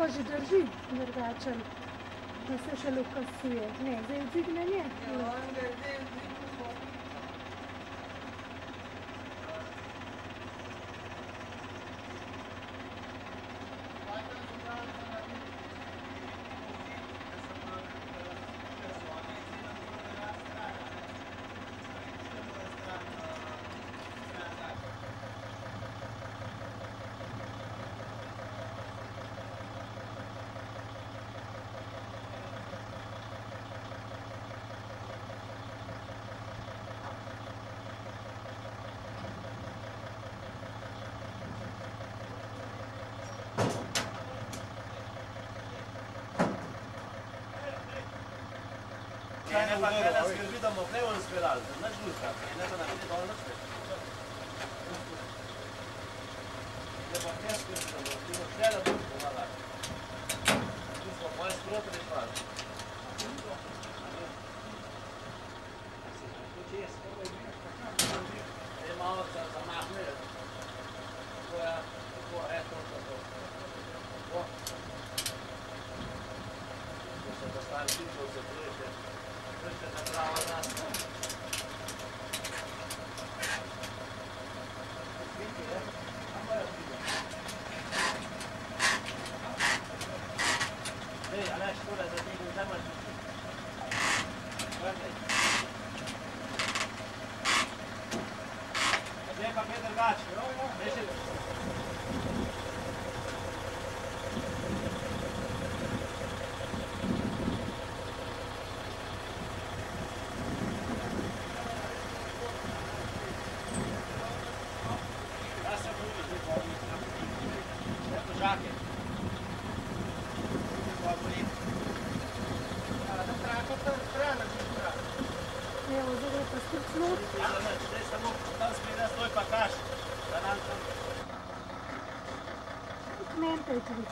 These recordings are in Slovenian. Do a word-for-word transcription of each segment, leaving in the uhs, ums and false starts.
pa že drži drugačen, da se še ukasuje. Ne, zdaj vzdignenje. Ja, on ga je zdaj vzdignil. Ne pa kaj nas skrbi, da bomo prej uspelali, da naš luskati, ne pa naredi dol na sve. Ne pa ne skrbi, da bomo ti še da bomo pomalali. Tu smo moje sproti rešvali. Je malo se zamahne. Tako je, tako, eto, tako. Tako. Ko se dostali tičo, se pleše. Pleše na prava nas. Vidi, je? Kako je vidi? Ej, Aleš, tole, da ti ne zemaš. Gledaj. Zdaj pa kaj drugače. Reši. Evo, zdaj gre pa spet snot. Zdaj samo tam spredaj stoj pa kaš, da nam tam... Mentaj tudi.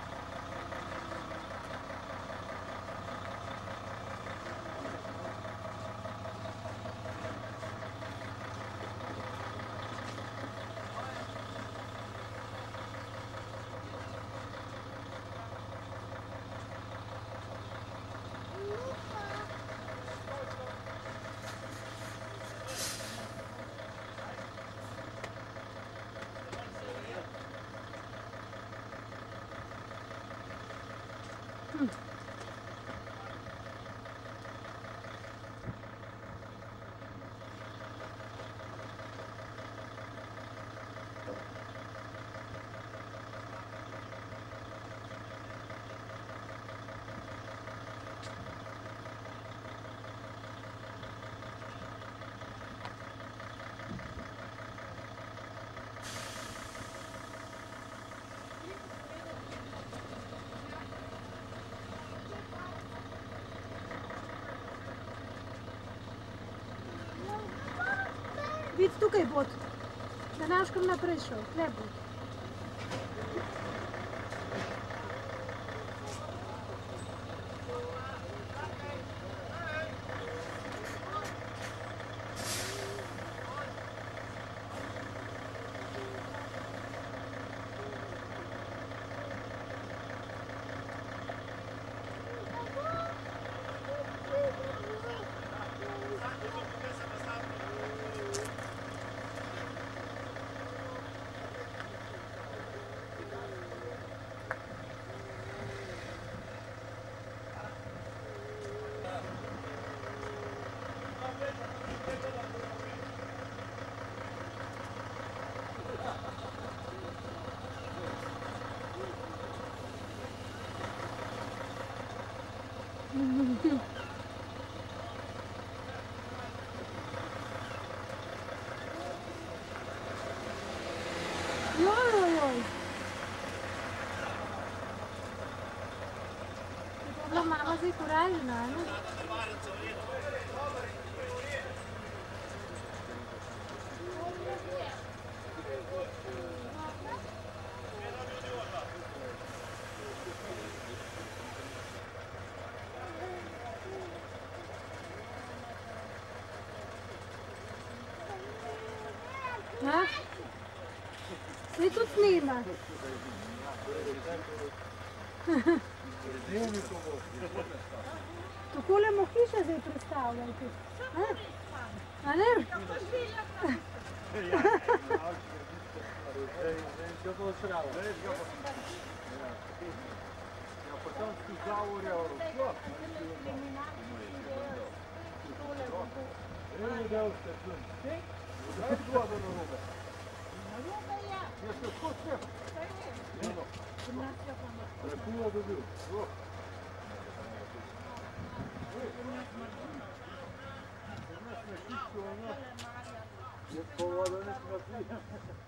Vid tukaj bod, da ne boš kam naprej šel, tle bod. Joj, joj, joj. Je to bila mama zdaj korajžna, ne? Ha? Saj tudi snima. Takole mu hiše zdaj predstavljajte. A ne? Če bo sravo. Ja, potem si zavorjal roko. Evo del ste čun. Daj dva do narobe. Narobe ja. Ja se tako sve. Evo. Prekulo dobil. Je povoda ne smatri.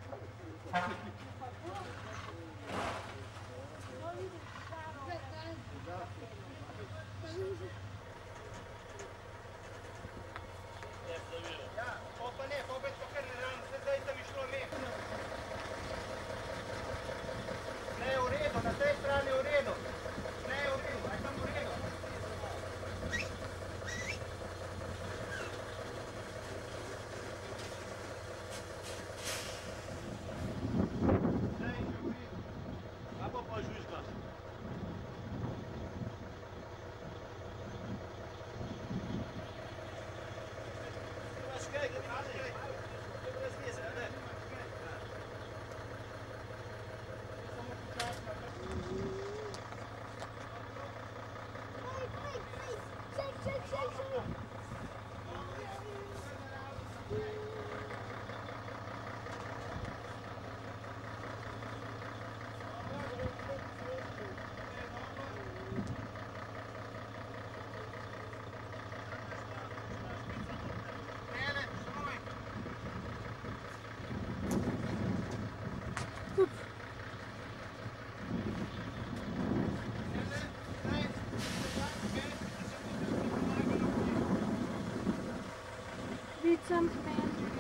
Something.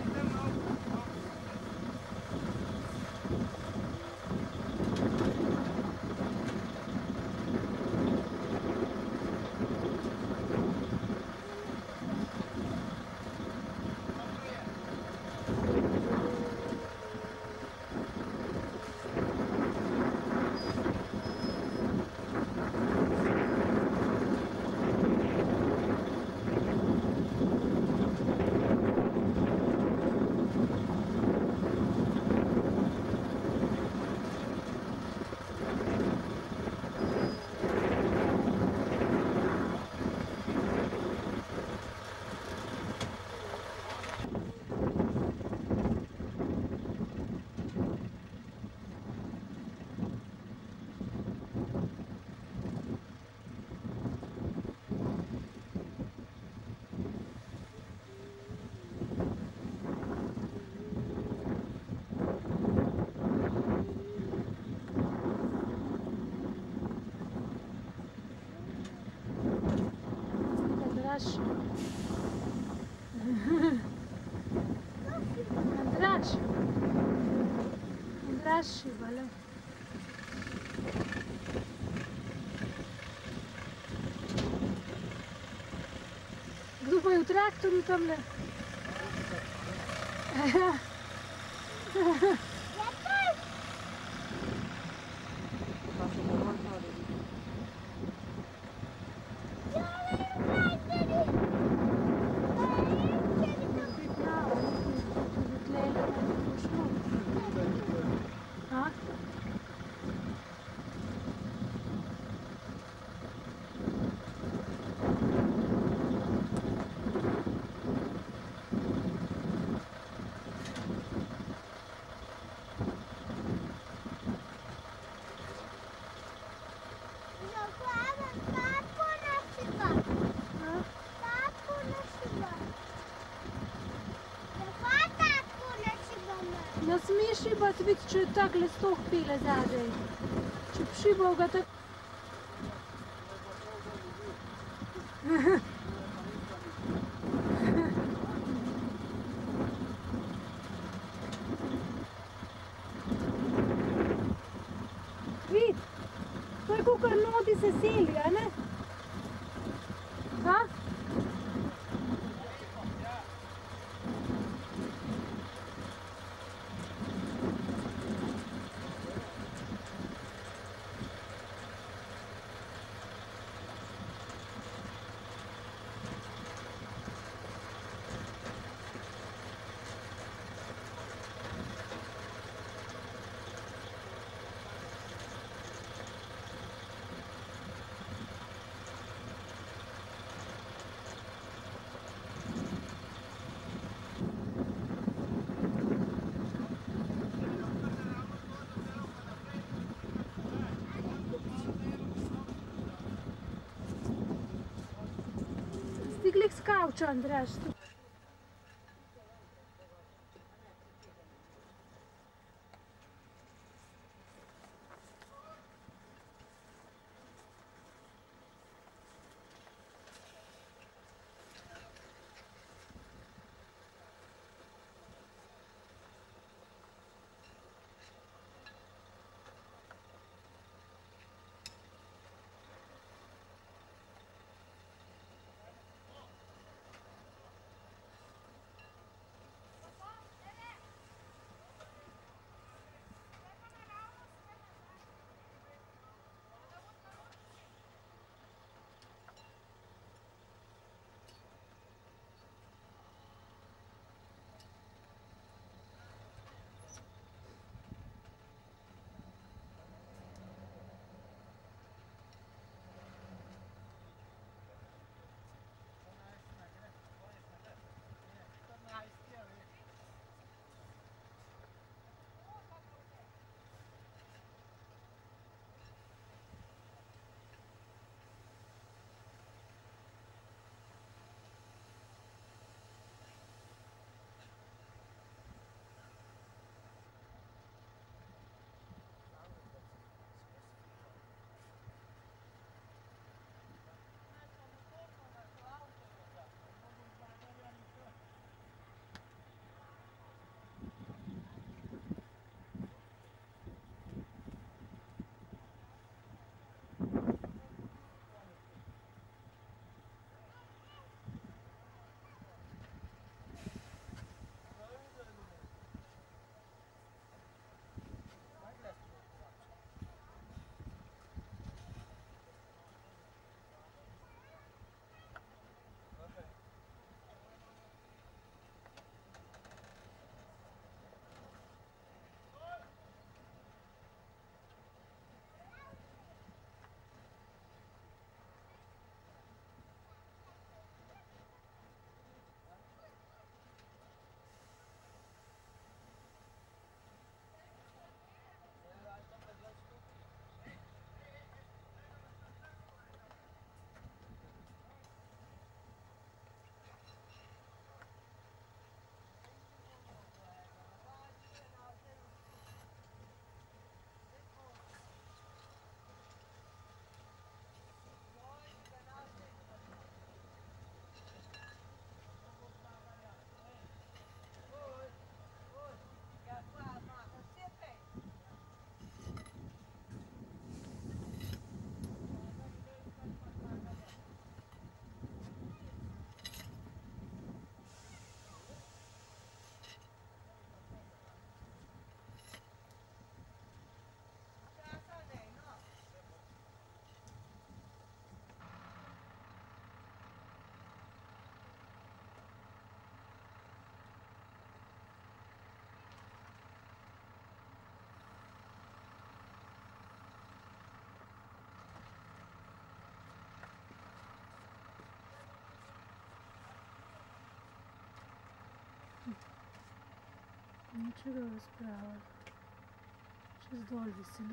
Andraž. Andraž šibale. Kdo pa je v traktorju tamle? Ne smeš šibati, vidi, če takle stoh pile zadaj. Če bi šibal ga tako... Vidi, to je kakor nodi se seli, a ne? Ha? kavča, Andraž. Ničega razprava. Čez dol vesele.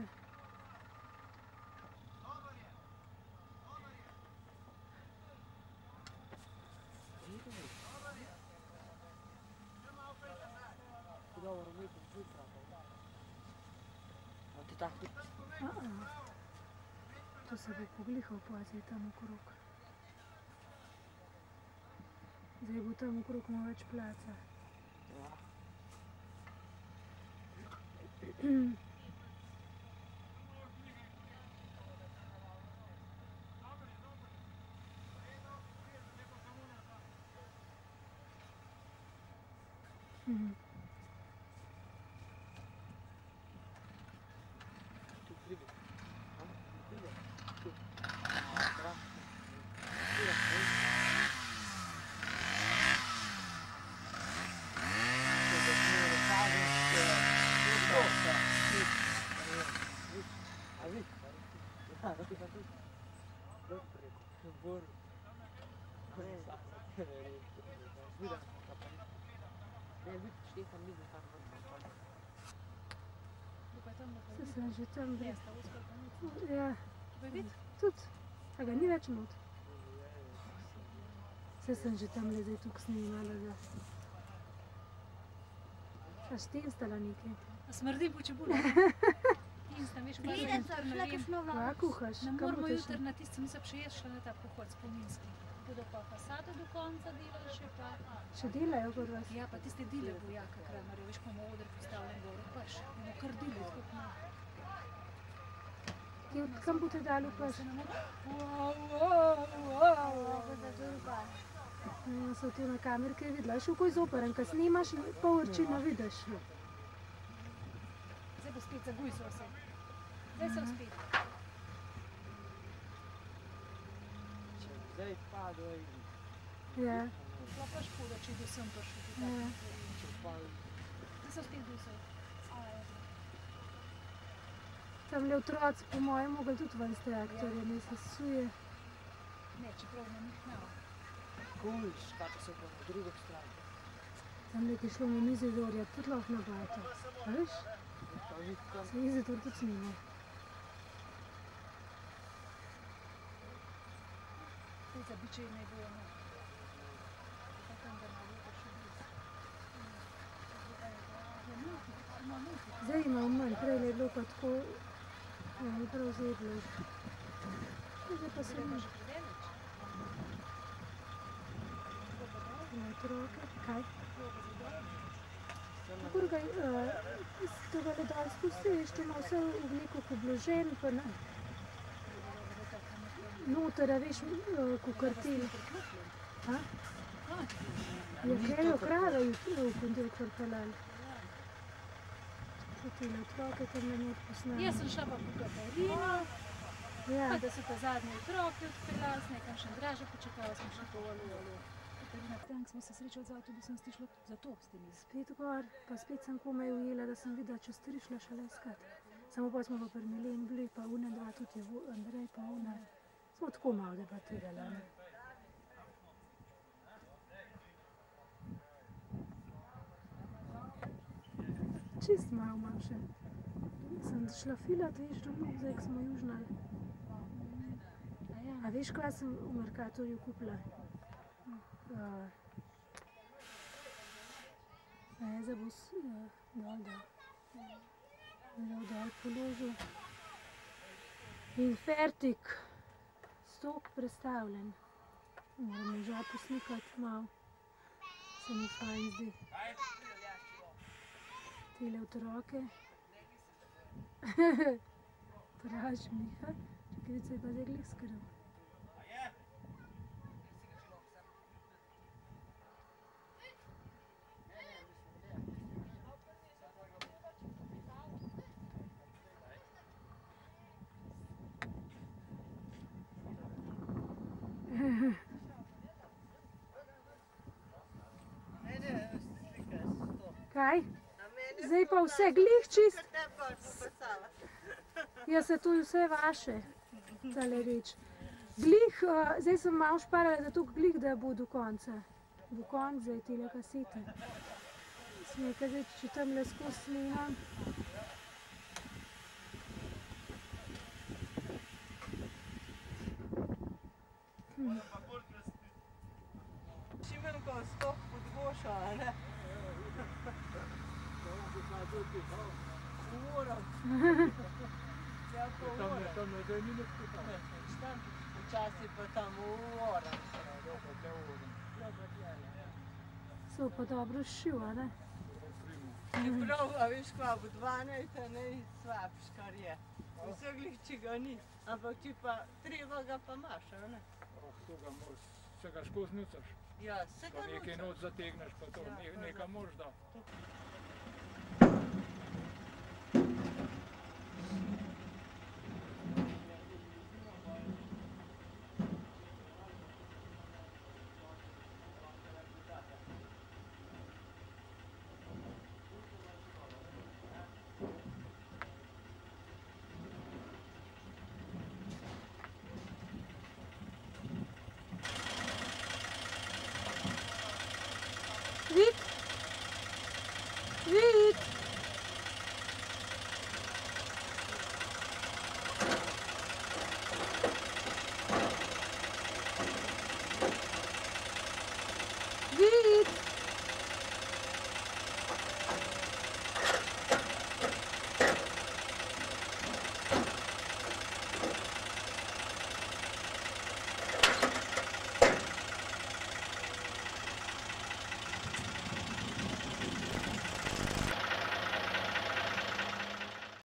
To se bo poglihal, pazi tam okrog. Zdaj bo tam okrog malo več placa. Mhm. Se sem že tam brez. Ja, tudi. A ga ni več not. Vse sem že tamle zdaj tukaj snimala, da... A štenstala nekaj? A smrdi po čebuli. Tinstam, veš, kaj Pride, so šla kakšno Kva vlako. kuhaš? Ne Kam moramo boste jutri šli? na tisto, mi se še jaz šla na ta pohod spominski. Bodo pa fasado do konca delali še pa. Še delajo kod vas? Ja, pa tiste dile bo Jaka Kramarja, veš, ko imamo oder postavljen gor, paš. Bomo kar dili, tako malo. Kje, kam boste dali paš? Se nam wow, wow, wow. Ovo za druga. Ja, so tu na kamerke videla, še kako je zoperen, ko snimaš, pol vrčina vidiš. Zdaj bo spet zagujsal se. Zdaj sem spet. Zdaj padlo in Ja, Šla pa škoda, če do sem prišel. ja. če padlo. Zdaj sem spet gujsal. Tamle otroci po mojem mogli tudi ven s traktorja, ne se suje. Ne, čeprav na njih ne. Kulč, kako so pa na drugo stran. Tamle, ki je šlo na Izidorja, tudi lahko nabavite. A veš? Pa jih tam Se Izidor tudi snima. Zdaj za biče ne bo ono. Pa tam ga malo pa še blizu. Zdaj imam manj, prej je bilo pa tako, ja, je prav zjedlo. Zdaj pa se Gremo mi že predeleč. na otroke. Kaj? Kurga, uh, iz tega le dal spustiš, tu ima vse v obliku obložen, pa na... Noter, a veš, uh, ko kartil. Ha? Ja, kaj je okrada v kondel kvartalal. Tile otroke tam ne not posnali. Jaz sem šla pa po Katarino, Ja, pa da so ta zadnji otroki odpeljali, z nekam še draže počakala, sem šla po alo, alo. Katarina, tank smo se srečali z avtobusom, ste šla zato s tem iz. spet gor, pa spet sem komaj ujela, da sem videla, če ste šla šele iskat. Samo pa smo pa pri Mileni bili, pa une dva tudi, je Andrej pa una. Smo tako malo debatirali, ne. Čist malo imam še. Sem šla filat, veš, domov, zdaj ko smo južnali. A ja, A veš, kaj sem v Mercatorju kupila? Uh, Eza bo s, uh, dol, da. Dol, dol položil. In fertik. Stok prestavljen. Moram moža poslikati malo. Se mi fajn zdi. Tile otroke. Praž Miha. Čakaj, se je pa zdaj glih skril. Kaj? Zdaj pa vse glih čist. Ja, se to je vse vaše, tale reč. Glih, uh, zdaj sem malo šparala za to glih, da bo do konca. Do konca zdaj tile kasete. Smeka zdaj, če tamle skozi snimam. Hm. Šimenko skok pod gošo, a ne? Umoram. Ja, pa Tam, umoram. tam ne zdaj ni nič kuhal. Tam včasih pa tam umoram. Dobro, te uvodim. So pa dobro šil, a ne? Čeprav, a veš kva, bo dvanajst, a ne slabš, kar je. Vse glih, če ga ni. Ampak če pa treba, ga pa imaš, a ne? Oh, to ga moraš, se ga skozi nucaš. Ja, se Pa ga nekaj nucaš. noč zategneš, pa to, Ja, ne, ja, nekaj ja. moraš da. Vid? iti.